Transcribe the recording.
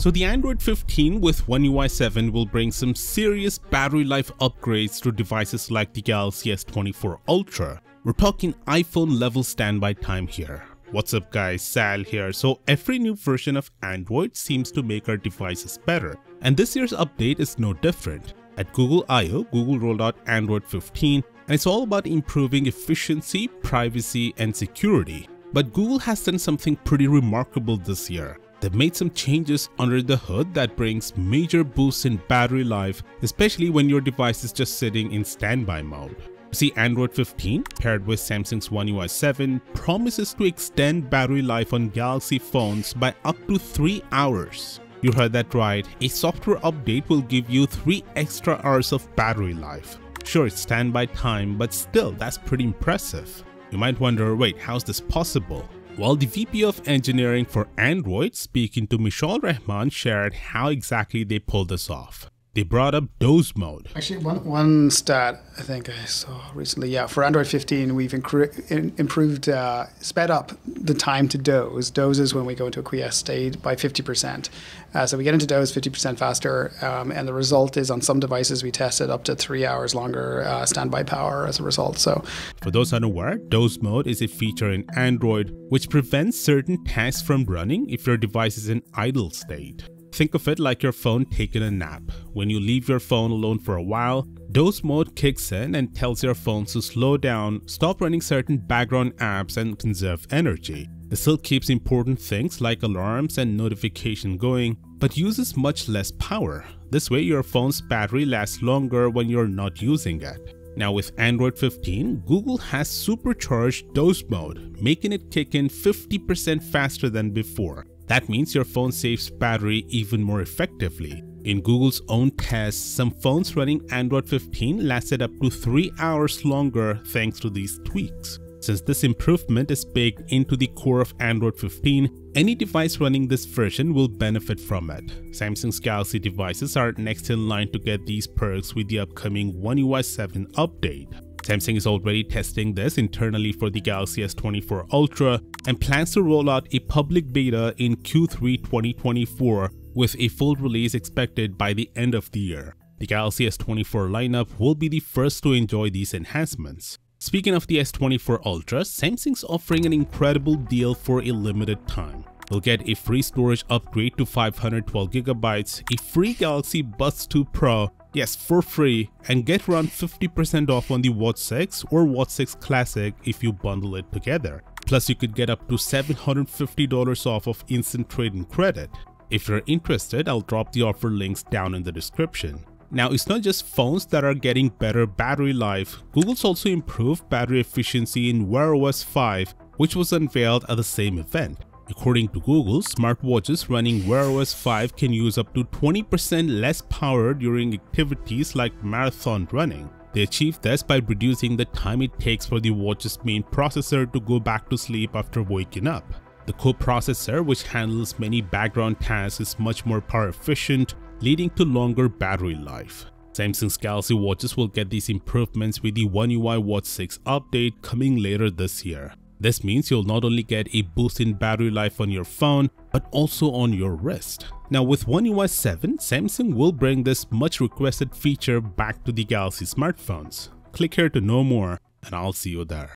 So the Android 15 with One UI 7 will bring some serious battery life upgrades to devices like the Galaxy S24 Ultra. We're talking iPhone level standby time here. What's up guys, Sal here. So every new version of Android seems to make our devices better, and this year's update is no different. At Google I/O, Google rolled out Android 15, and it's all about improving efficiency, privacy, and security. But Google has done something pretty remarkable this year. They've made some changes under the hood that brings major boosts in battery life, especially when your device is just sitting in standby mode. See, Android 15 paired with Samsung's One UI 7 promises to extend battery life on Galaxy phones by up to 3 hours. You heard that right, a software update will give you 3 extra hours of battery life. Sure, it's standby time, but still, that's pretty impressive. You might wonder, wait, how's this possible? Well, the VP of Engineering for Android, speaking to Mishal Rahman, shared how exactly they pulled this off. They brought up doze mode. Actually, one stat I think I saw recently, yeah, for Android 15, we've improved, sped up the time to doze. Doze is when we go into a quiesced state by 50%. So we get into doze 50% faster, and the result is on some devices we tested up to 3 hours longer standby power as a result. So, for those unaware, doze mode is a feature in Android which prevents certain tasks from running if your device is in idle state. Think of it like your phone taking a nap. When you leave your phone alone for a while, doze mode kicks in and tells your phone to slow down, stop running certain background apps, and conserve energy. It still keeps important things like alarms and notification going, but uses much less power. This way your phone's battery lasts longer when you're not using it. Now with Android 15, Google has supercharged doze mode, making it kick in 50% faster than before. That means your phone saves battery even more effectively. In Google's own tests, some phones running Android 15 lasted up to 3 hours longer thanks to these tweaks. Since this improvement is baked into the core of Android 15, any device running this version will benefit from it. Samsung's Galaxy devices are next in line to get these perks with the upcoming One UI 7 update. Samsung is already testing this internally for the Galaxy S24 Ultra and plans to roll out a public beta in Q3 2024 with a full release expected by the end of the year. The Galaxy S24 lineup will be the first to enjoy these enhancements. Speaking of the S24 Ultra, Samsung's offering an incredible deal for a limited time. You'll get a free storage upgrade to 512GB, a free Galaxy Buds2 Pro, yes, for free, and get around 50% off on the Watch 6 or Watch 6 Classic if you bundle it together. Plus, you could get up to $750 off of instant trade-in credit. If you're interested, I'll drop the offer links down in the description. Now, it's not just phones that are getting better battery life. Google's also improved battery efficiency in Wear OS 5, which was unveiled at the same event. According to Google, smartwatches running Wear OS 5 can use up to 20% less power during activities like marathon running. They achieved this by reducing the time it takes for the watch's main processor to go back to sleep after waking up. The coprocessor, which handles many background tasks, is much more power efficient, leading to longer battery life. Samsung's Galaxy watches will get these improvements with the One UI Watch 6 update coming later this year. This means you'll not only get a boost in battery life on your phone, but also on your wrist. Now with One UI 7, Samsung will bring this much requested feature back to the Galaxy smartphones. Click here to know more, and I'll see you there.